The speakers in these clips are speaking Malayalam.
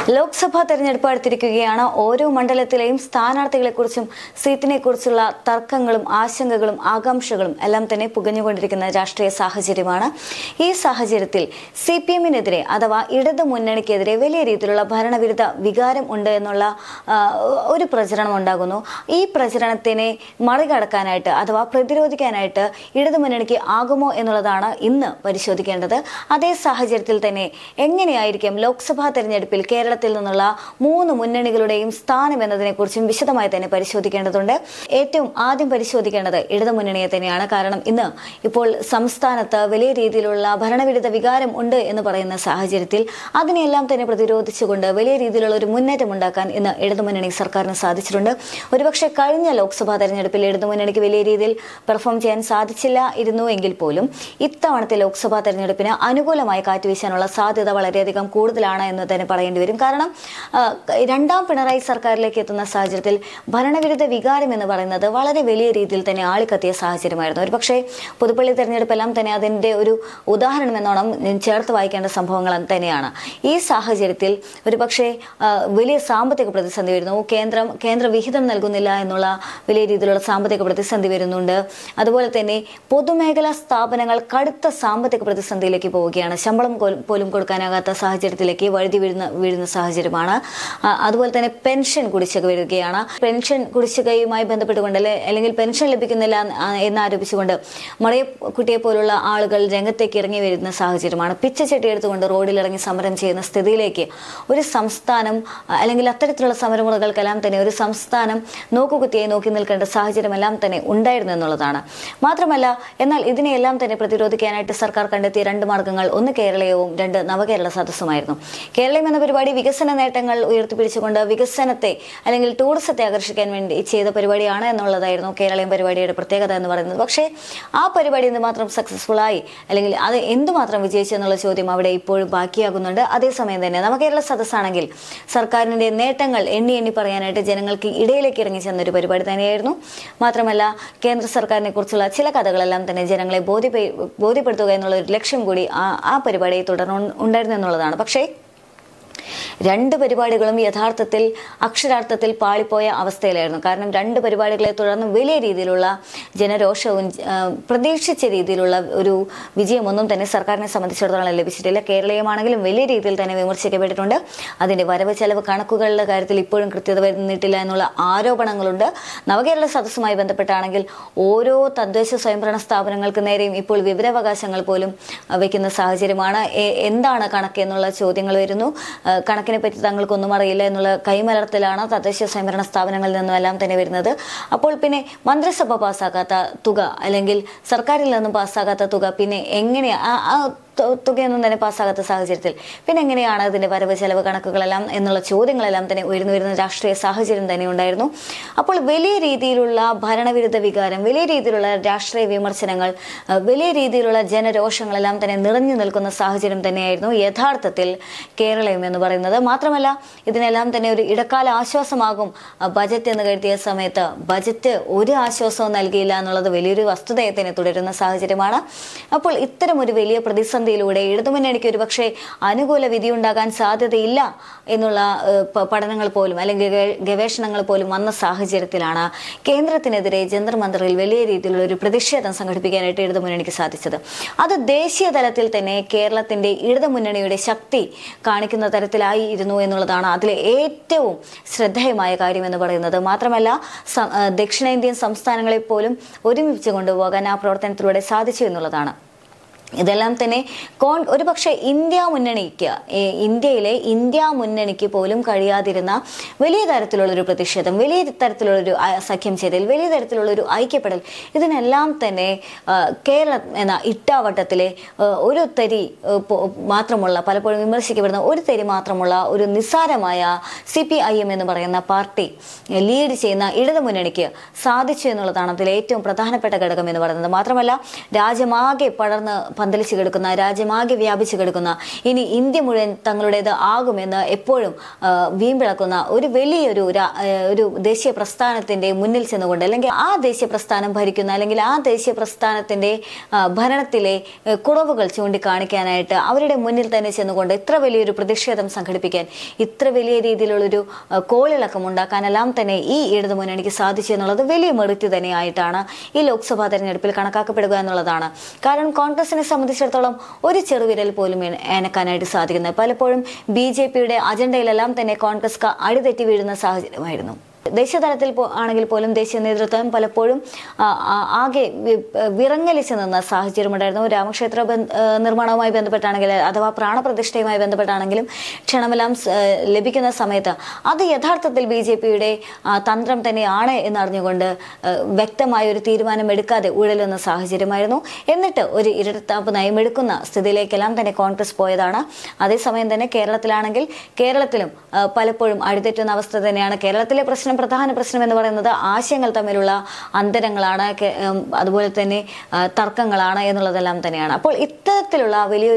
ലോക്സഭാ തെരഞ്ഞെടുപ്പ് അടുത്തിരിക്കുകയാണ്. ഓരോ മണ്ഡലത്തിലെയും സ്ഥാനാർത്ഥികളെക്കുറിച്ചും സീറ്റിനെക്കുറിച്ചുള്ള തർക്കങ്ങളും ആശങ്കകളും ആകാംക്ഷകളും എല്ലാം തന്നെ പുകഞ്ഞുകൊണ്ടിരിക്കുന്ന രാഷ്ട്രീയ സാഹചര്യമാണ്. ഈ സാഹചര്യത്തിൽ CPM-നെതിരെ അഥവാ ഇടതു മുന്നണിക്കെതിരെ വലിയ രീതിയിലുള്ള ഭരണവിരുദ്ധ വികാരം ഉണ്ട് എന്നുള്ള ഒരു പ്രചരണം ഉണ്ടാകുന്നു. ഈ പ്രചരണത്തിനെ മറികടക്കാനായിട്ട് അഥവാ പ്രതിരോധിക്കാനായിട്ട് ഇടതു മുന്നണിക്ക് ആകുമോ എന്നുള്ളതാണ് ഇന്ന് പരിശോധിക്കേണ്ടത്. അതേ സാഹചര്യത്തിൽ തന്നെ എങ്ങനെയായിരിക്കും ലോക്സഭാ തെരഞ്ഞെടുപ്പിൽ കേരളത്തിൽ നിന്നുള്ള 3 മുന്നണികളുടെയും സ്ഥാനം എന്നതിനെക്കുറിച്ചും വിശദമായി തന്നെ പരിശോധിക്കേണ്ടതുണ്ട്. ഏറ്റവും ആദ്യം പരിശോധിക്കേണ്ടത് ഇടതു മുന്നണിയെ തന്നെയാണ്. കാരണം ഇന്ന് ഇപ്പോൾ സംസ്ഥാനത്ത് വലിയ രീതിയിലുള്ള ഭരണവിരുദ്ധ വികാരം ഉണ്ട് എന്ന് പറയുന്ന സാഹചര്യത്തിൽ അതിനെല്ലാം തന്നെ പ്രതിരോധിച്ചുകൊണ്ട് വലിയ രീതിയിലുള്ള ഒരു മുന്നേറ്റം ഉണ്ടാക്കാൻ ഇന്ന് ഇടതുമുന്നണി സർക്കാരിന് സാധിച്ചിട്ടുണ്ട്. ഒരുപക്ഷെ കഴിഞ്ഞ ലോക്സഭാ തെരഞ്ഞെടുപ്പിൽ ഇടതുമുന്നണിക്ക് വലിയ രീതിയിൽ പെർഫോം ചെയ്യാൻ സാധിച്ചില്ല എങ്കിൽ പോലും ഇത്തവണത്തെ ലോക്സഭാ തെരഞ്ഞെടുപ്പിന് അനുകൂലമായി കാറ്റുവീശാനുള്ള സാധ്യത വളരെയധികം കൂടുതലാണ് എന്ന് തന്നെ പറയേണ്ടി വരും. കാരണം രണ്ടാം പിണറായി സർക്കാരിലേക്ക് എത്തുന്ന സാഹചര്യത്തിൽ ഭരണവിരുദ്ധ വികാരം എന്ന് പറയുന്നത് വളരെ വലിയ രീതിയിൽ തന്നെ ആളിക്കത്തിയ സാഹചര്യമായിരുന്നു. ഒരുപക്ഷെ പുതുപ്പള്ളി തെരഞ്ഞെടുപ്പെല്ലാം തന്നെ അതിൻ്റെ ഒരു ഉദാഹരണം എന്നോണം ചേർത്ത് വായിക്കേണ്ട സംഭവങ്ങൾ തന്നെയാണ്. ഈ സാഹചര്യത്തിൽ ഒരുപക്ഷെ വലിയ സാമ്പത്തിക പ്രതിസന്ധി വരുന്നു. കേന്ദ്ര വിഹിതം നൽകുന്നില്ല എന്നുള്ള വലിയ രീതിയിലുള്ള സാമ്പത്തിക പ്രതിസന്ധി വരുന്നുണ്ട്. അതുപോലെ തന്നെ പൊതുമേഖലാ സ്ഥാപനങ്ങൾ കടുത്ത സാമ്പത്തിക പ്രതിസന്ധിയിലേക്ക് പോവുകയാണ്. ശമ്പളം പോലും കൊടുക്കാനാകാത്ത സാഹചര്യത്തിലേക്ക് വഴുതി വീഴുന്ന സാഹചര്യമാണ്. അതുപോലെ തന്നെ പെൻഷൻ കുടിശ്ശിക വരികയാണ്. പെൻഷൻ കുടിശ്ശികയുമായി ബന്ധപ്പെട്ടുകൊണ്ട് അല്ലെങ്കിൽ പെൻഷൻ ലഭിക്കുന്നില്ല എന്നാരോപിച്ചുകൊണ്ട് മറിയക്കുട്ടിയെ പോലുള്ള ആളുകൾ രംഗത്തേക്ക് ഇറങ്ങി വരുന്ന സാഹചര്യമാണ്. പിച്ചച്ചട്ടി എടുത്തുകൊണ്ട് റോഡിലിറങ്ങി സമരം ചെയ്യുന്ന സ്ഥിതിയിലേക്ക് ഒരു സംസ്ഥാനം അല്ലെങ്കിൽ അത്തരത്തിലുള്ള സമരമുറകൾക്കെല്ലാം തന്നെ ഒരു സംസ്ഥാനം നോക്കുകുത്തിയായി നോക്കി നിൽക്കേണ്ട സാഹചര്യമെല്ലാം തന്നെ ഉണ്ടായിരുന്നു എന്നുള്ളതാണ്. മാത്രമല്ല എന്നാൽ ഇതിനെയെല്ലാം തന്നെ പ്രതിരോധിക്കാനായിട്ട് സർക്കാർ കണ്ടെത്തിയ 2 മാർഗങ്ങൾ, ഒന്ന് കേരളീയവും 2 നവകേരള സദസ്സുമായിരുന്നു. കേരളം എന്ന പരിപാടി വികസന നേട്ടങ്ങൾ ഉയർത്തിപ്പിടിച്ചുകൊണ്ട് വികസനത്തെ അല്ലെങ്കിൽ ടൂറിസത്തെ ആകർഷിക്കാൻ വേണ്ടി ചെയ്ത പരിപാടിയാണ് എന്നുള്ളതായിരുന്നു കേരളീയം പരിപാടിയുടെ പ്രത്യേകത എന്ന് പറയുന്നത്. പക്ഷേ ആ പരിപാടി എന്തുമാത്രം സക്സസ്ഫുൾ ആയി അല്ലെങ്കിൽ അത് എന്തുമാത്രം വിജയിച്ചു എന്നുള്ള ചോദ്യം അവിടെ ഇപ്പോഴും ബാക്കിയാകുന്നുണ്ട്. അതേസമയം തന്നെ നവകേരള സദസ്സാണെങ്കിൽ സർക്കാരിന്റെ നേട്ടങ്ങൾ എണ്ണി പറയാനായിട്ട് ജനങ്ങൾക്ക് ഇടയിലേക്ക് ഇറങ്ങി ചെന്നൊരു പരിപാടി തന്നെയായിരുന്നു. മാത്രമല്ല കേന്ദ്ര സർക്കാരിനെ കുറിച്ചുള്ള ചില കഥകളെല്ലാം തന്നെ ജനങ്ങളെ ബോധ്യപ്പെടുത്തുക എന്നുള്ള ഒരു ലക്ഷ്യം കൂടി ആ പരിപാടിയെ തുടർന്ന് ഉണ്ടായിരുന്നു എന്നുള്ളതാണ്. പക്ഷേ 2 പരിപാടികളും യഥാർത്ഥത്തിൽ അക്ഷരാർത്ഥത്തിൽ പാളിപ്പോയ അവസ്ഥയിലായിരുന്നു. കാരണം 2 പരിപാടികളെ തുടർന്ന് വലിയ രീതിയിലുള്ള ജനരോഷവും പ്രതീക്ഷിച്ച രീതിയിലുള്ള ഒരു വിജയമൊന്നും തന്നെ സർക്കാരിനെ സംബന്ധിച്ചിടത്തോളം ലഭിച്ചിട്ടില്ല. കേരളീയമാണെങ്കിലും വലിയ രീതിയിൽ തന്നെ വിമർശിക്കപ്പെട്ടിട്ടുണ്ട്. അതിന്റെ വരവ് ചെലവ് കണക്കുകളുടെ കാര്യത്തിൽ ഇപ്പോഴും കൃത്യത വരുന്നിട്ടില്ല എന്നുള്ള ആരോപണങ്ങളുണ്ട്. നവകേരള സദസ്സുമായി ബന്ധപ്പെട്ടാണെങ്കിൽ ഓരോ തദ്ദേശ സ്വയംഭരണ സ്ഥാപനങ്ങൾക്ക് നേരെയും ഇപ്പോൾ വിവരാവകാശങ്ങൾ പോലും വയ്ക്കുന്ന സാഹചര്യമാണ്. എന്താണ് കണക്ക് എന്നുള്ള ചോദ്യങ്ങൾ വരുന്നു. കണക്കിനെ പറ്റി തങ്ങൾക്കൊന്നും അറിയില്ല എന്നുള്ള കൈമലർത്തലാണ് തദ്ദേശ സ്വയംഭരണ സ്ഥാപനങ്ങളിൽ നിന്നും എല്ലാം തന്നെ വരുന്നത്. അപ്പോൾ പിന്നെ മന്ത്രിസഭ പാസ്സാക്കാത്ത തുക അല്ലെങ്കിൽ സർക്കാരിൽ നിന്നും പാസ്സാകാത്ത തുക പിന്നെ എങ്ങനെയാ തുകയൊന്നും തന്നെ പാസ്സാകാത്ത സാഹചര്യത്തിൽ പിന്നെ എങ്ങനെയാണ് അതിന്റെ വരവ് ചെലവ് കണക്കുകളെല്ലാം എന്നുള്ള ചോദ്യങ്ങളെല്ലാം തന്നെ ഉയർന്നു രാഷ്ട്രീയ സാഹചര്യം തന്നെ ഉണ്ടായിരുന്നു. അപ്പോൾ വലിയ രീതിയിലുള്ള ഭരണവിരുദ്ധ വികാരം, വലിയ രീതിയിലുള്ള രാഷ്ട്രീയ വിമർശനങ്ങൾ, വലിയ രീതിയിലുള്ള ജനരോഷങ്ങളെല്ലാം തന്നെ നിറഞ്ഞു നിൽക്കുന്ന സാഹചര്യം തന്നെയായിരുന്നു യഥാർത്ഥത്തിൽ കേരളം എന്ന് പറയുന്നത്. മാത്രമല്ല ഇതിനെല്ലാം തന്നെ ഒരു ഇടക്കാല ആശ്വാസമാകും ബജറ്റ് എന്ന് കരുതിയ സമയത്ത് ബജറ്റ് ഒരു ആശ്വാസവും നൽകിയില്ല എന്നുള്ളത് വലിയൊരു വസ്തുതയെ തന്നെ തുടരുന്ന സാഹചര്യമാണ്. അപ്പോൾ ഇത്തരം ഒരു വലിയ പ്രതിസന്ധിയിലൂടെ ഇടതുമുന്നണിക്ക് ഒരുപക്ഷെ അനുകൂല വിധി ഉണ്ടാകാൻ സാധ്യതയില്ല എന്നുള്ള പഠനങ്ങൾ പോലും അല്ലെങ്കിൽ ഗവേഷണങ്ങൾ പോലും വന്ന സാഹചര്യത്തിലാണ് കേന്ദ്രത്തിനെതിരെ ജന്തർ മന്ദറിൽ വലിയ രീതിയിലുള്ള ഒരു പ്രതിഷേധം സംഘടിപ്പിക്കാനായിട്ട് ഇടതുമുന്നണിക്ക് സാധിച്ചത്. അത് ദേശീയ തലത്തിൽ തന്നെ കേരളത്തിന്റെ ഇടതുമുന്നണിയുടെ ശക്തി കാണിക്കുന്ന തരത്തിലായിരുന്നു എന്നുള്ളതാണ് അതിലെ ഏറ്റവും ശ്രദ്ധേയമായ കാര്യം എന്ന് പറയുന്നത്. മാത്രമല്ല ദക്ഷിണേന്ത്യൻ സംസ്ഥാനങ്ങളെ പോലും ഒരുമിച്ച് കൊണ്ടുപോകാൻ ആ പ്രവർത്തനത്തിലൂടെ സാധിച്ചു എന്നുള്ളതാണ്. ഇതെല്ലാം തന്നെ ഒരുപക്ഷെ ഇന്ത്യ മുന്നണിക്ക് പോലും കഴിയാതിരുന്ന വലിയ തരത്തിലുള്ളൊരു പ്രതിഷേധം, വലിയ തരത്തിലുള്ളൊരു സഖ്യം ചെയ്തൽ, വലിയ തരത്തിലുള്ളൊരു ഐക്യപ്പെടൽ, ഇതിനെല്ലാം തന്നെ കേരളം എന്ന ഇട്ടാവട്ടത്തിലെ ഒരു തരി മാത്രമുള്ള, പലപ്പോഴും വിമർശിക്കപ്പെടുന്ന ഒരു തരി മാത്രമുള്ള ഒരു നിസ്സാരമായ CPIM എന്ന് പറയുന്ന പാർട്ടി ലീഡ് ചെയ്യുന്ന ഇടതുമുന്നണിക്ക് സാധിച്ചു എന്നുള്ളതാണ് അതിലെ ഏറ്റവും പ്രധാനപ്പെട്ട ഘടകം എന്ന് പറയുന്നത്. മാത്രമല്ല രാജ്യമാകെ പന്തലിച്ചു കിടക്കുന്ന, രാജ്യമാകെ വ്യാപിച്ചു കിടക്കുന്ന, ഇനി ഇന്ത്യ മുഴുവൻ തങ്ങളുടേത് ആകുമെന്ന് എപ്പോഴും വീമ്പിളക്കുന്ന ഒരു വലിയൊരു ഒരു ദേശീയ പ്രസ്ഥാനത്തിന്റെ മുന്നിൽ ചെന്നുകൊണ്ട്, അല്ലെങ്കിൽ ആ ദേശീയ പ്രസ്ഥാനം ഭരിക്കുന്ന, അല്ലെങ്കിൽ ആ ദേശീയ പ്രസ്ഥാനത്തിന്റെ ഭരണത്തിലെ കുറവുകൾ ചൂണ്ടിക്കാണിക്കാനായിട്ട് അവരുടെ മുന്നിൽ തന്നെ ചെന്നുകൊണ്ട് ഇത്ര വലിയൊരു പ്രതിഷേധം സംഘടിപ്പിക്കാൻ, ഇത്ര വലിയ രീതിയിലുള്ളൊരു കോളിളക്കം ഉണ്ടാക്കാനെല്ലാം തന്നെ ഈ ഇടതു മുന്നണിക്ക് സാധിച്ചു എന്നുള്ളത് വലിയ മെറിറ്റ് തന്നെയായിട്ടാണ് ഈ ലോക്സഭാ തെരഞ്ഞെടുപ്പിൽ കണക്കാക്കപ്പെടുക എന്നുള്ളതാണ്. കാരണം കോൺഗ്രസിനെ സംബന്ധിച്ചിടത്തോളം ഒരു ചെറുവിരൽ പോലും അനക്കാനായിട്ട് സാധിക്കുന്നത് പലപ്പോഴും ബി.ജെ.പിയുടെ അജണ്ടയിലെല്ലാം തന്നെ കോൺഗ്രസ് അടിതെറ്റി വീഴുന്ന സാഹചര്യമായിരുന്നു. ദേശീയ തലത്തിൽ ആണെങ്കിൽ പോലും ദേശീയ നേതൃത്വം പലപ്പോഴും ആകെ വിറങ്ങലിച്ചു നിന്ന സാഹചര്യമുണ്ടായിരുന്നു. രാമക്ഷേത്ര നിർമ്മാണവുമായി ബന്ധപ്പെട്ടാണെങ്കിൽ അഥവാ പ്രാണപ്രതിഷ്ഠയുമായി ബന്ധപ്പെട്ടാണെങ്കിലും ക്ഷണമെല്ലാം ലഭിക്കുന്ന സമയത്ത് അത് യഥാർത്ഥത്തിൽ ബി.ജെ.പിയുടെ തന്ത്രം തന്നെയാണ് എന്നറിഞ്ഞുകൊണ്ട് വ്യക്തമായ ഒരു തീരുമാനം എടുക്കാതെ ഉഴലുന്ന സാഹചര്യമായിരുന്നു. എന്നിട്ട് ഒരു ഇരട്ടത്താപ്പ് നയമെടുക്കുന്ന സ്ഥിതിയിലേക്കെല്ലാം തന്നെ കോൺഗ്രസ് പോയതാണ്. അതേസമയം തന്നെ കേരളത്തിലാണെങ്കിൽ കേരളത്തിലും പലപ്പോഴും അടിതെറ്റുന്ന അവസ്ഥ തന്നെയാണ്. കേരളത്തിലെ പ്രധാന പ്രശ്നം എന്ന് പറയുന്നത് ആശയങ്ങൾ തമ്മിലുള്ള അന്തരങ്ങളാണ്, അതുപോലെ തന്നെ തർക്കങ്ങളാണ് എന്നുള്ളതെല്ലാം തന്നെയാണ്. അപ്പോൾ ഇത്തരത്തിലുള്ള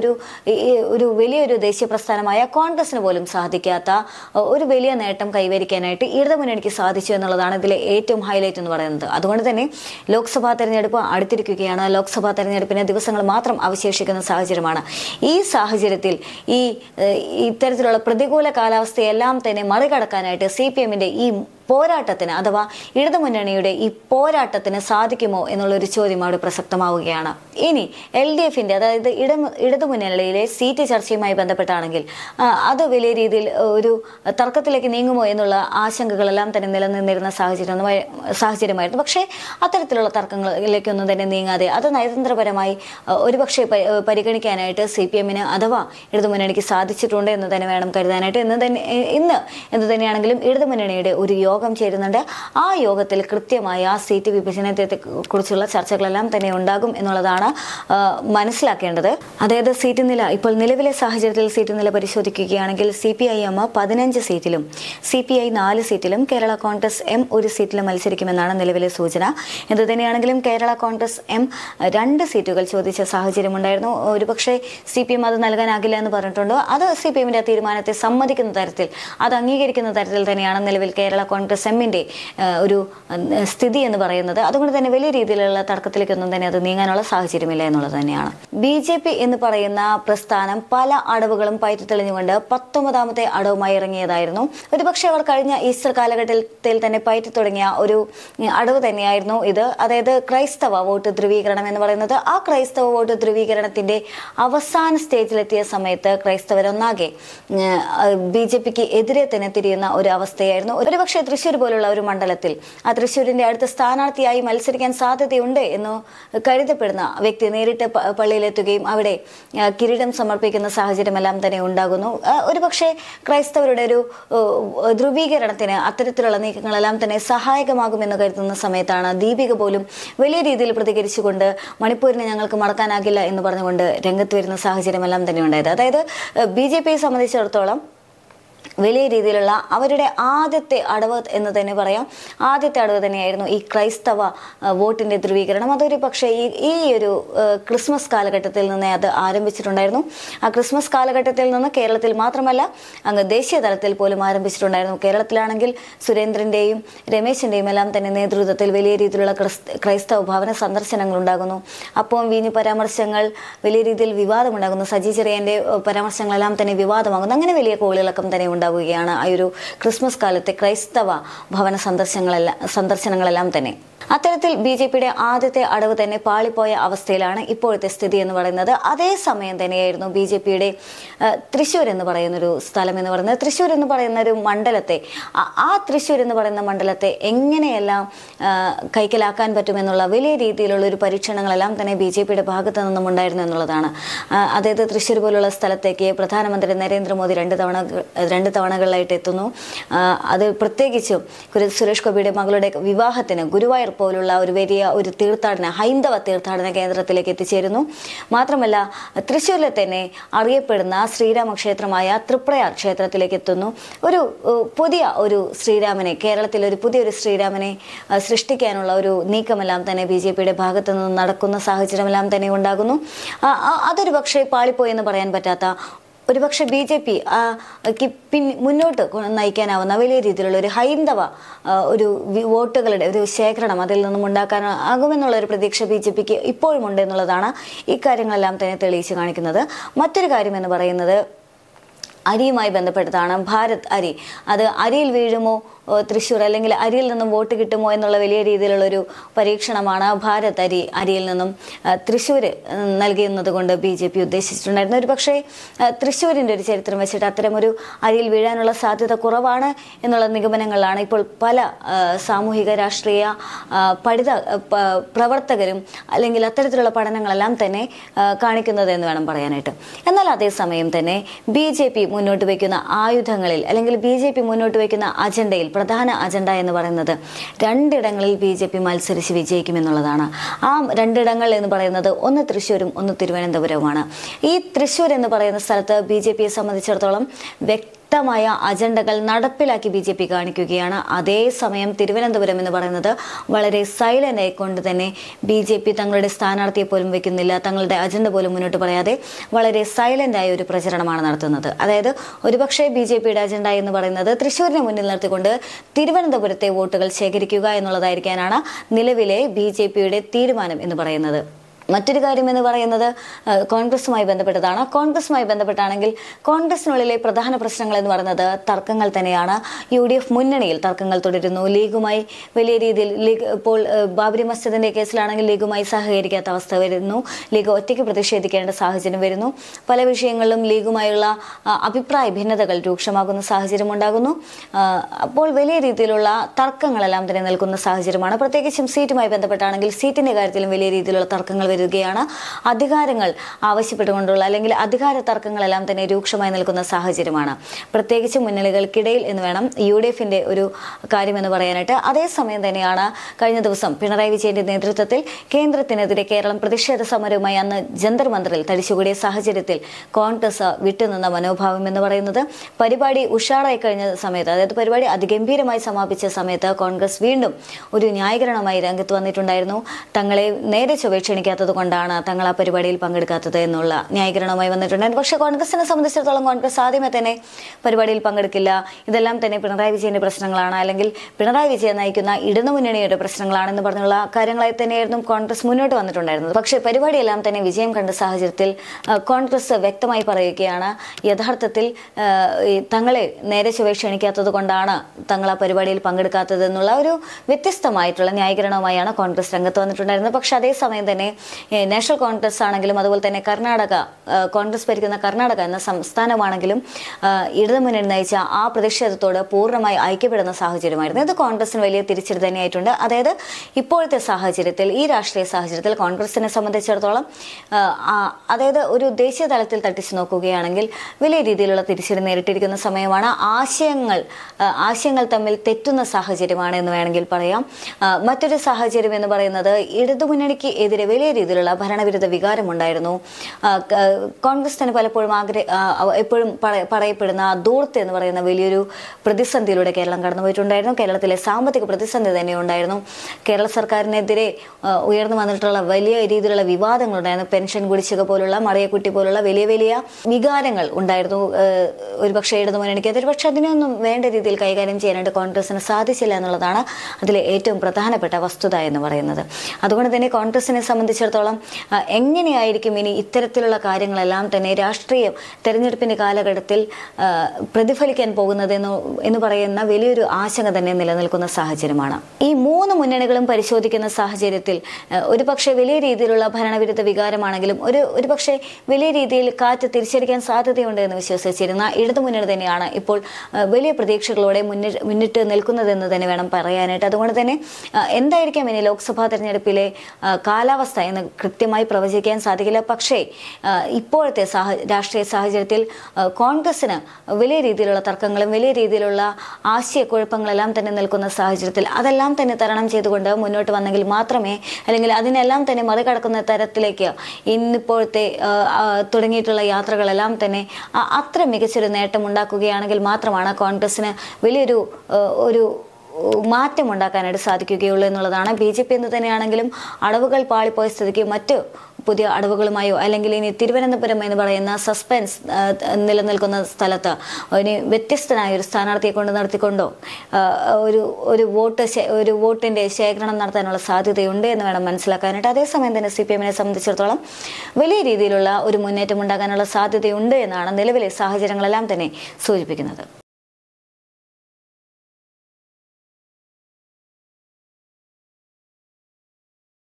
വലിയൊരു ദേശീയ പ്രസ്ഥാനമായ കോൺഗ്രസിന് പോലും സാധിക്കാത്ത ഒരു വലിയ നേട്ടം കൈവരിക്കാനായിട്ട് ഇടതുമുന്നണിക്ക് സാധിച്ചു എന്നുള്ളതാണ് ഇതിലെ ഏറ്റവും ഹൈലൈറ്റ് എന്ന് പറയുന്നത്. അതുകൊണ്ട് തന്നെ ലോക്സഭാ തെരഞ്ഞെടുപ്പ് അടുത്തിരിക്കുകയാണ്. ലോക്സഭാ തെരഞ്ഞെടുപ്പിന് ദിവസങ്ങൾ മാത്രം അവശേഷിക്കുന്ന സാഹചര്യമാണ്. ഈ സാഹചര്യത്തിൽ ഇത്തരത്തിലുള്ള പ്രതികൂല കാലാവസ്ഥയെല്ലാം തന്നെ മറികടക്കാനായിട്ട് CPM-ന്റെ ഈ പോരാട്ടത്തിന് അഥവാ ഇടതുമുന്നണിയുടെ ഈ പോരാട്ടത്തിന് സാധിക്കുമോ എന്നുള്ളൊരു ചോദ്യം അവിടെ പ്രസക്തമാവുകയാണ്. ഇനി LDF-ന്റെ അതായത് ഇടതുമുന്നണിയിലെ സീറ്റ് ചർച്ചയുമായി ബന്ധപ്പെട്ടാണെങ്കിൽ അത് വലിയ രീതിയിൽ ഒരു തർക്കത്തിലേക്ക് നീങ്ങുമോ എന്നുള്ള ആശങ്കകളെല്ലാം തന്നെ നിലനിന്നിരുന്ന സാഹചര്യമായിരുന്നു. പക്ഷേ അത്തരത്തിലുള്ള തർക്കങ്ങളിലേക്കൊന്നും തന്നെ നീങ്ങാതെ അത് നയതന്ത്രപരമായി ഒരുപക്ഷെ പരിഗണിക്കാനായിട്ട് CPM-ന് അഥവാ ഇടതുമുന്നണിക്ക് സാധിച്ചിട്ടുണ്ട് എന്ന് തന്നെ വേണം കരുതാനായിട്ട്. ഇന്ന് തന്നെയാണെങ്കിലും ഇടതുമുന്നണിയുടെ ഒരു യോഗം ചേരുന്നുണ്ട്. ആ യോഗത്തിൽ കൃത്യമായ സീറ്റ് വിഭജനത്തെ കുറിച്ചുള്ള ചർച്ചകളെല്ലാം തന്നെ ഉണ്ടാകും എന്നുള്ളതാണ് മനസ്സിലാക്കേണ്ടത്. അതായത് സീറ്റ് നില, ഇപ്പോൾ നിലവിലെ സാഹചര്യത്തിൽ സീറ്റ് നില പരിശോധിക്കുകയാണെങ്കിൽ CPIM 15 സീറ്റിലും CPI 4 സീറ്റിലും കേരള കോൺഗ്രസ് M 1 സീറ്റിലും മത്സരിക്കുമെന്നാണ് നിലവിലെ സൂചന. എന്തുതന്നെയാണെങ്കിലും കേരള കോൺഗ്രസ് M 2 സീറ്റുകൾ ചോദിച്ച സാഹചര്യമുണ്ടായിരുന്നു. ഒരുപക്ഷെ CPM അത് നൽകാനാകില്ല എന്ന് പറഞ്ഞിട്ടുണ്ട്. അത് CPM-ന്റെ തീരുമാനത്തെ സമ്മതിക്കുന്ന തരത്തിൽ, അത് അംഗീകരിക്കുന്ന തരത്തിൽ തന്നെയാണ് നിലവിൽ കേരള കോൺഗ്രസ് M-ന്റെ ഒരു സ്ഥിതി എന്ന് പറയുന്നത്. അതുകൊണ്ട് തന്നെ വലിയ രീതിയിലുള്ള തർക്കത്തിലേക്കൊന്നും തന്നെ അത് നീങ്ങാനുള്ള സാഹചര്യമില്ല എന്നുള്ളത് തന്നെയാണ്. BJP എന്ന് പറയുന്ന പ്രസ്ഥാനം പല അടവുകളും പയറ്റിത്തെളിഞ്ഞുകൊണ്ട് 19ാമത്തെ അടവുമായി ഇറങ്ങിയതായിരുന്നു. ഒരുപക്ഷെ അവർ കഴിഞ്ഞ ഈസ്റ്റർ കാലഘട്ടത്തിൽ തന്നെ പയറ്റി തുടങ്ങിയ ഒരു അടവ് തന്നെയായിരുന്നു ഇത്. അതായത് ക്രൈസ്തവ വോട്ട് ധ്രുവീകരണം എന്ന് പറയുന്നത്. ആ ക്രൈസ്തവ വോട്ട് ധ്രുവീകരണത്തിന്റെ അവസാന സ്റ്റേജിലെത്തിയ സമയത്ത് ക്രൈസ്തവരൊന്നാകെ BJPക്ക് എതിരെ തന്നെ തിരിയുന്ന ഒരു അവസ്ഥയായിരുന്നു. ഒരുപക്ഷെ തൃശ്ശൂർ പോലുള്ള ഒരു മണ്ഡലത്തിൽ ആ തൃശ്ശൂരിന്റെ അടുത്ത സ്ഥാനാർത്ഥിയായി മത്സരിക്കാൻ സാധ്യതയുണ്ട് എന്ന് കരുതപ്പെടുന്ന വ്യക്തി നേരിട്ട് പള്ളിയിലെത്തുകയും അവിടെ കിരീടം സമർപ്പിക്കുന്ന സാഹചര്യമെല്ലാം തന്നെ ഉണ്ടാകുന്നു. ഒരുപക്ഷെ ക്രൈസ്തവരുടെ ഒരു ധ്രുവീകരണത്തിന് അത്തരത്തിലുള്ള നീക്കങ്ങളെല്ലാം തന്നെ സഹായകമാകുമെന്ന് കരുതുന്ന സമയത്താണ് ദീപിക പോലും വലിയ രീതിയിൽ പ്രതികരിച്ചുകൊണ്ട് മണിപ്പൂരിനെ ഞങ്ങൾക്ക് മറക്കാനാകില്ല എന്ന് പറഞ്ഞുകൊണ്ട് രംഗത്ത് വരുന്ന സാഹചര്യമെല്ലാം തന്നെ ഉണ്ടായത്. അതായത് BJPയെ സംബന്ധിച്ചിടത്തോളം വലിയ രീതിയിലുള്ള അവരുടെ ആദ്യത്തെ അടവ് എന്ന് തന്നെ പറയാം. ആദ്യത്തെ അടവ് തന്നെയായിരുന്നു ഈ ക്രൈസ്തവ വോട്ടിന്റെ ധ്രുവീകരണം. അതൊരു പക്ഷേ ഈ ഒരു ക്രിസ്മസ് കാലഘട്ടത്തിൽ നിന്ന് അത് ആരംഭിച്ചിട്ടുണ്ടായിരുന്നു. ആ ക്രിസ്മസ് കാലഘട്ടത്തിൽ നിന്ന് കേരളത്തിൽ മാത്രമല്ല അങ്ങ് ദേശീയ തലത്തിൽ പോലും ആരംഭിച്ചിട്ടുണ്ടായിരുന്നു. കേരളത്തിലാണെങ്കിൽ സുരേന്ദ്രന്റെയും രമേശിന്റെയും എല്ലാം തന്നെ നേതൃത്വത്തിൽ വലിയ രീതിയിലുള്ള ക്രൈസ്തവ ഭവന സന്ദർശനങ്ങൾ ഉണ്ടാകുന്നു. അപ്പോൾ വീഞ്ഞു പരാമർശങ്ങൾ വലിയ രീതിയിൽ വിവാദമുണ്ടാകുന്നു. സജി ചെറിയാന്റെ പരാമർശങ്ങളെല്ലാം തന്നെ വിവാദമാകുന്നു. അങ്ങനെ വലിയ കോളിളക്കം തന്നെ ഉണ്ടാവുകയാണ് ആ ഒരു ക്രിസ്മസ് കാലത്തെ ക്രൈസ്തവ ഭവന സന്ദർശനങ്ങളെല്ലാം തന്നെ. അത്തരത്തിൽ BJPയുടെ ആദ്യത്തെ അടവ് തന്നെ പാളിപ്പോയ അവസ്ഥയിലാണ് ഇപ്പോഴത്തെ സ്ഥിതി എന്ന് പറയുന്നത്. അതേസമയം തന്നെയായിരുന്നു BJPയുടെ തൃശ്ശൂർ എന്ന് പറയുന്നൊരു സ്ഥലം എന്ന് പറയുന്നത്. തൃശ്ശൂർ എന്ന് പറയുന്ന ഒരു മണ്ഡലത്തെ, ആ തൃശ്ശൂർ എന്ന് പറയുന്ന മണ്ഡലത്തെ എങ്ങനെയെല്ലാം കൈക്കലാക്കാൻ പറ്റുമെന്നുള്ള വലിയ രീതിയിലുള്ള ഒരു പരീക്ഷണങ്ങളെല്ലാം തന്നെ BJPയുടെ ഭാഗത്തു നിന്നും ഉണ്ടായിരുന്നു എന്നുള്ളതാണ്. അതായത് തൃശ്ശൂർ പോലുള്ള സ്ഥലത്തേക്ക് പ്രധാനമന്ത്രി നരേന്ദ്രമോദി രണ്ട് തവണകളിലായിട്ട് എത്തുന്നു. അത് പ്രത്യേകിച്ചും സുരേഷ് ഗോപിയുടെ മകളുടെ വിവാഹത്തിന് ഗുരുവായൂർ പോലുള്ള ഒരു വലിയ ഒരു ഹൈന്ദവ തീർത്ഥാടന കേന്ദ്രത്തിലേക്ക് എത്തിച്ചേരുന്നു. മാത്രമല്ല തൃശ്ശൂരിലെ തന്നെ അറിയപ്പെടുന്ന ശ്രീരാമക്ഷേത്രമായ തൃപ്രയാർ ക്ഷേത്രത്തിലേക്ക് എത്തുന്നു. പുതിയ ഒരു ശ്രീരാമനെ, കേരളത്തിൽ ഒരു പുതിയൊരു ശ്രീരാമനെ സൃഷ്ടിക്കാനുള്ള ഒരു നീക്കമെല്ലാം തന്നെ BJPയുടെ ഭാഗത്തു നിന്ന് നടക്കുന്ന സാഹചര്യമെല്ലാം തന്നെ ഉണ്ടാകുന്നു. അതൊരു പക്ഷേ പാളിപ്പോയെന്ന് പറയാൻ പറ്റാത്ത, ഒരുപക്ഷെ BJP മുന്നോട്ട് നയിക്കാനാവുന്ന വലിയ രീതിയിലുള്ള ഒരു ഹൈന്ദവ ഒരു വോട്ടുകളുടെ ഒരു ശേഖരണം അതിൽ നിന്നും ഉണ്ടാക്കാനാകുമെന്നുള്ള ഒരു പ്രതീക്ഷ BJPക്ക് ഇപ്പോഴും ഉണ്ട് എന്നുള്ളതാണ് ഈ കാര്യങ്ങളെല്ലാം തന്നെ തെളിയിച്ച് കാണിക്കുന്നത്. മറ്റൊരു കാര്യം എന്ന് പറയുന്നത് അരിയുമായി ബന്ധപ്പെട്ടതാണ്. ഭാരത് അരി, അത് അരിയിൽ വീഴുമോ തൃശ്ശൂർ, അല്ലെങ്കിൽ അരിയിൽ നിന്നും വോട്ട് കിട്ടുമോ എന്നുള്ള വലിയ രീതിയിലുള്ളൊരു പരീക്ഷണമാണ് ഭാരത് അരിയിൽ നിന്നും തൃശ്ശൂർ നൽകുന്നത് കൊണ്ട് BJP ഉദ്ദേശിച്ചിട്ടുണ്ടായിരുന്നു. ഒരു പക്ഷേ തൃശ്ശൂരിൻ്റെ ഒരു ചരിത്രം വെച്ചിട്ട് അത്തരമൊരു അരിയിൽ വീഴാനുള്ള സാധ്യത കുറവാണ് എന്നുള്ള നിഗമനങ്ങളിലാണ് ഇപ്പോൾ പല സാമൂഹിക രാഷ്ട്രീയ പ്രവർത്തകരും അല്ലെങ്കിൽ അത്തരത്തിലുള്ള പഠനങ്ങളെല്ലാം തന്നെ കാണിക്കുന്നത് എന്ന് വേണം പറയാനായിട്ട്. എന്നാൽ അതേസമയം തന്നെ BJP മുന്നോട്ട് വയ്ക്കുന്ന ആയുധങ്ങളിൽ, അല്ലെങ്കിൽ BJP മുന്നോട്ട് വയ്ക്കുന്ന അജണ്ടയിൽ പ്രധാന അജണ്ട എന്ന് പറയുന്നത് 2 ഇടങ്ങളിൽ BJP മത്സരിച്ച് വിജയിക്കുമെന്നുള്ളതാണ്. ആ 2 ഇടങ്ങൾ എന്ന് പറയുന്നത് ഒന്ന് തൃശ്ശൂരും ഒന്ന് തിരുവനന്തപുരവുമാണ്. ഈ തൃശ്ശൂർ എന്ന് പറയുന്ന സ്ഥലത്ത് BJPയെ സംബന്ധിച്ചിടത്തോളം വ്യക്തമായ അജണ്ടകൾ നടപ്പിലാക്കി BJP കാണിക്കുകയാണ്. അതേസമയം തിരുവനന്തപുരം എന്ന് പറയുന്നത് വളരെ സൈലന്റ് ആയിക്കൊണ്ട് തന്നെ BJP തങ്ങളുടെ സ്ഥാനാർത്ഥിയെ പോലും വെക്കുന്നില്ല, തങ്ങളുടെ അജണ്ട പോലും മുന്നോട്ട് പറയാതെ വളരെ സൈലന്റ് ആയ ഒരു പ്രചരണമാണ് നടത്തുന്നത്. അതായത് ഒരുപക്ഷെ BJPയുടെ അജണ്ട എന്ന് പറയുന്നത് തൃശ്ശൂരിനെ മുന്നിൽ നിർത്തിക്കൊണ്ട് തിരുവനന്തപുരത്തെ വോട്ടുകൾ ശേഖരിക്കുക എന്നുള്ളതായിരിക്കാനാണ് നിലവിലെ BJPയുടെ തീരുമാനം എന്ന് പറയുന്നത്. മറ്റൊരു കാര്യം എന്ന് പറയുന്നത് കോൺഗ്രസുമായി ബന്ധപ്പെട്ടതാണ്. കോൺഗ്രസുമായി ബന്ധപ്പെട്ടാണെങ്കിൽ കോൺഗ്രസിനുള്ളിലെ പ്രധാന പ്രശ്നങ്ങൾ എന്ന് പറയുന്നത് തർക്കങ്ങൾ തന്നെയാണ്. UDF മുന്നണിയിൽ തർക്കങ്ങൾ തുടരുന്നു. ലീഗുമായി വലിയ രീതിയിൽ ഇപ്പോൾ ബാബരി മസ്ജിദിന്റെ കേസിലാണെങ്കിൽ ലീഗുമായി സഹകരിക്കാത്ത അവസ്ഥ വരുന്നു. ലീഗ് ഒറ്റയ്ക്ക് പ്രതിഷേധിക്കേണ്ട സാഹചര്യം വരുന്നു. പല വിഷയങ്ങളിലും ലീഗുമായുള്ള അഭിപ്രായ ഭിന്നതകൾ രൂക്ഷമാകുന്ന സാഹചര്യം ഉണ്ടാകുന്നു. അപ്പോൾ വലിയ രീതിയിലുള്ള തർക്കങ്ങളെല്ലാം തന്നെ നിൽക്കുന്ന സാഹചര്യമാണ്. പ്രത്യേകിച്ചും സീറ്റുമായി ബന്ധപ്പെട്ടാണെങ്കിൽ സീറ്റിന്റെ കാര്യത്തിലും വലിയ രീതിയിലുള്ള തർക്കങ്ങൾ വരികയാണ്. അധികാരങ്ങൾ ആവശ്യപ്പെട്ടുകൊണ്ടുള്ള അല്ലെങ്കിൽ അധികാര തർക്കങ്ങളെല്ലാം തന്നെ രൂക്ഷമായി നിൽക്കുന്ന സാഹചര്യമാണ്. പ്രത്യേകിച്ച് മുന്നണികൾക്കിടയിൽ എന്ന് വേണം UDFന്റെ ഒരു കാര്യമെന്ന് പറയാനായിട്ട്. അതേസമയം തന്നെയാണ് കഴിഞ്ഞ ദിവസം പിണറായി വിജയന്റെ നേതൃത്വത്തിൽ കേന്ദ്രത്തിനെതിരെ കേരളം പ്രതിഷേധ സമരവുമായി അന്ന് ജന്തർ മന്ദറിൽ തടിച്ചുകൂടിയ സാഹചര്യത്തിൽ കോൺഗ്രസ് വിട്ടുനിന്ന മനോഭാവം എന്ന് പറയുന്നത് പരിപാടി ഉഷാറായി കഴിഞ്ഞ സമയത്ത്, അതായത് പരിപാടി അതിഗംഭീരമായി സമാപിച്ച സമയത്ത് കോൺഗ്രസ് വീണ്ടും ഒരു ന്യായീകരണമായി രംഗത്ത് വന്നിട്ടുണ്ടായിരുന്നു. തങ്ങളെ നേരെ ക്ഷണിക്കാത്തത് കൊണ്ടാണ് തങ്ങൾ ആ പരിപാടിയിൽ പങ്കെടുക്കാത്തത് എന്നുള്ള ന്യായീകരണവുമായി വന്നിട്ടുണ്ടായിരുന്നു. പക്ഷേ കോൺഗ്രസിനെ സംബന്ധിച്ചിടത്തോളം കോൺഗ്രസ് ആദ്യമേ തന്നെ പരിപാടിയിൽ പങ്കെടുക്കില്ല, ഇതെല്ലാം തന്നെ പിണറായി വിജയന്റെ പ്രശ്നങ്ങളാണ്, അല്ലെങ്കിൽ പിണറായി വിജയൻ നയിക്കുന്ന ഇടതുമുന്നണിയുടെ പ്രശ്നങ്ങളാണെന്ന് പറഞ്ഞുള്ള കാര്യങ്ങളായി തന്നെയായിരുന്നു കോൺഗ്രസ് മുന്നോട്ട് വന്നിട്ടുണ്ടായിരുന്നത്. പക്ഷേ പരിപാടിയെല്ലാം തന്നെ വിജയം കണ്ട സാഹചര്യത്തിൽ കോൺഗ്രസ് വ്യക്തമായി പറയുകയാണ്, യഥാർത്ഥത്തിൽ തങ്ങളെ നേരെ ക്ഷണിക്കാത്തത് കൊണ്ടാണ് തങ്ങൾ ആ പരിപാടിയിൽ പങ്കെടുക്കാത്തത് എന്നുള്ള ഒരു വ്യത്യസ്തമായിട്ടുള്ള ന്യായീകരണവുമായാണ് കോൺഗ്രസ് രംഗത്ത് വന്നിട്ടുണ്ടായിരുന്നത്. പക്ഷെ അതേസമയം തന്നെ നാഷണൽ കോൺഗ്രസ് ആണെങ്കിലും അതുപോലെ തന്നെ കോൺഗ്രസ് ഭരിക്കുന്ന കർണാടക എന്ന സംസ്ഥാനമാണെങ്കിലും ഇടതുമുന്നണി നയിച്ച ആ പ്രതിഷേധത്തോട് പൂർണ്ണമായി ഐക്യപ്പെടുന്ന സാഹചര്യമായിരുന്നു. ഇത് കോൺഗ്രസിന് വലിയ തിരിച്ചടി തന്നെയായിട്ടുണ്ട്. അതായത് ഇപ്പോഴത്തെ സാഹചര്യത്തിൽ, ഈ രാഷ്ട്രീയ സാഹചര്യത്തിൽ കോൺഗ്രസിനെ സംബന്ധിച്ചിടത്തോളം അതായത് ഒരു ദേശീയ തലത്തിൽ തട്ടിച്ചു നോക്കുകയാണെങ്കിൽ വലിയ രീതിയിലുള്ള തിരിച്ചടി നേരിട്ടിരിക്കുന്ന സമയമാണ്. ആശയങ്ങൾ തമ്മിൽ തെറ്റുന്ന സാഹചര്യമാണ് എന്ന് വേണമെങ്കിൽ പറയാം. മറ്റൊരു സാഹചര്യം എന്ന് പറയുന്നത് ഇടതുമുന്നണിക്ക് എതിരെ വലിയ രീതിയിലുള്ള ഭരണവിരുദ്ധ വികാരമുണ്ടായിരുന്നു. കോൺഗ്രസ് തന്നെ പലപ്പോഴും എപ്പോഴും പറയപ്പെടുന്ന ദൂർത്ത് എന്ന് പറയുന്ന വലിയൊരു പ്രതിസന്ധിയിലൂടെ കേരളം കടന്നുപോയിട്ടുണ്ടായിരുന്നു. കേരളത്തിലെ സാമ്പത്തിക പ്രതിസന്ധി തന്നെ ഉണ്ടായിരുന്നു. കേരള സർക്കാരിനെതിരെ ഉയർന്നു വന്നിട്ടുള്ള വലിയ രീതിയിലുള്ള വിവാദങ്ങളുണ്ടായിരുന്നു. പെൻഷൻ കുടിശ്ശിക പോലുള്ള, മറിയക്കുട്ടി പോലുള്ള വലിയ വലിയ വികാരങ്ങൾ ഉണ്ടായിരുന്നു ഒരുപക്ഷെ ഇടതുമുന്നണിക്കെതിരെ. പക്ഷെ അതിനൊന്നും വേണ്ട രീതിയിൽ കൈകാര്യം ചെയ്യാനായിട്ട് കോൺഗ്രസിന് സാധിച്ചില്ല എന്നുള്ളതാണ് അതിലെ ഏറ്റവും പ്രധാനപ്പെട്ട വസ്തുത എന്ന് പറയുന്നത്. അതുകൊണ്ട് തന്നെ കോൺഗ്രസിനെ സംബന്ധിച്ചിടത്തോളം എങ്ങനെയായിരിക്കും ഇനി ഇത്തരത്തിലുള്ള കാര്യങ്ങളെല്ലാം തന്നെ രാഷ്ട്രീയം തെരഞ്ഞെടുപ്പിന്റെ കാലഘട്ടത്തിൽ പ്രതിഫലിക്കാൻ പോകുന്നത് എന്ന് പറയുന്ന വലിയൊരു ആശങ്ക തന്നെ നിലനിൽക്കുന്ന സാഹചര്യമാണ്. ഈ 3 മുന്നണികളും പരിശോധിക്കുന്ന സാഹചര്യത്തിൽ ഒരുപക്ഷെ വലിയ രീതിയിലുള്ള ഭരണവിരുദ്ധ വികാരമാണെങ്കിലും ഒരുപക്ഷെ വലിയ രീതിയിൽ കാറ്റ് തിരിച്ചടിക്കാൻ സാധ്യതയുണ്ട് എന്ന് വിശ്വസിച്ചിരുന്ന ഇടതുമുന്നണി തന്നെയാണ് ഇപ്പോൾ വലിയ പ്രതീക്ഷകളോടെ മുന്നിട്ട് നിൽക്കുന്നതെന്ന് തന്നെ വേണം പറയാനായിട്ട്. അതുകൊണ്ട് തന്നെ എന്തായിരിക്കാം ഇനി ലോക്സഭാ തെരഞ്ഞെടുപ്പിലെ കാലാവസ്ഥ എന്ന കൃത്യമായി പ്രവചിക്കാൻ സാധിക്കില്ല. പക്ഷേ ഇപ്പോഴത്തെ രാഷ്ട്രീയ സാഹചര്യത്തിൽ കോൺഗ്രസിന് വലിയ രീതിയിലുള്ള തർക്കങ്ങളും വലിയ രീതിയിലുള്ള ആശയക്കുഴപ്പങ്ങളെല്ലാം തന്നെ നിൽക്കുന്ന സാഹചര്യത്തിൽ അതെല്ലാം തന്നെ തരണം ചെയ്തുകൊണ്ട് മുന്നോട്ട് വന്നെങ്കിൽ മാത്രമേ, അല്ലെങ്കിൽ അതിനെല്ലാം തന്നെ മറികടക്കുന്ന തരത്തിലേക്ക് ഇന്നിപ്പോഴത്തെ തുടങ്ങിയിട്ടുള്ള യാത്രകളെല്ലാം തന്നെ അത്ര മികച്ചൊരു നേട്ടം ഉണ്ടാക്കുകയാണെങ്കിൽ മാത്രമാണ് കോൺഗ്രസിന് വലിയൊരു മാറ്റം ഉണ്ടാക്കാനായിട്ട് സാധിക്കുകയുള്ളൂ എന്നുള്ളതാണ്. BJP എന്ന് തന്നെയാണെങ്കിലും അടവുകൾ പാളിപ്പോയ സ്ഥിതിക്ക് മറ്റു പുതിയ അടവുകളുമായോ അല്ലെങ്കിൽ ഇനി തിരുവനന്തപുരം എന്ന് പറയുന്ന സസ്പെൻസ് നിലനിൽക്കുന്ന ഇനി വ്യത്യസ്തനായ ഒരു സ്ഥാനാർത്ഥിയെ കൊണ്ട് നടത്തിക്കൊണ്ടോ ഒരു വോട്ടിന്റെ ശേഖരണം നടത്താനുള്ള സാധ്യതയുണ്ട് എന്ന് വേണം മനസ്സിലാക്കാനായിട്ട്. അതേസമയം തന്നെ CPM-നെ സംബന്ധിച്ചിടത്തോളം വലിയ രീതിയിലുള്ള ഒരു മുന്നേറ്റം ഉണ്ടാകാനുള്ള സാധ്യതയുണ്ട് എന്നാണ് നിലവിലെ സാഹചര്യങ്ങളെല്ലാം തന്നെ സൂചിപ്പിക്കുന്നത്.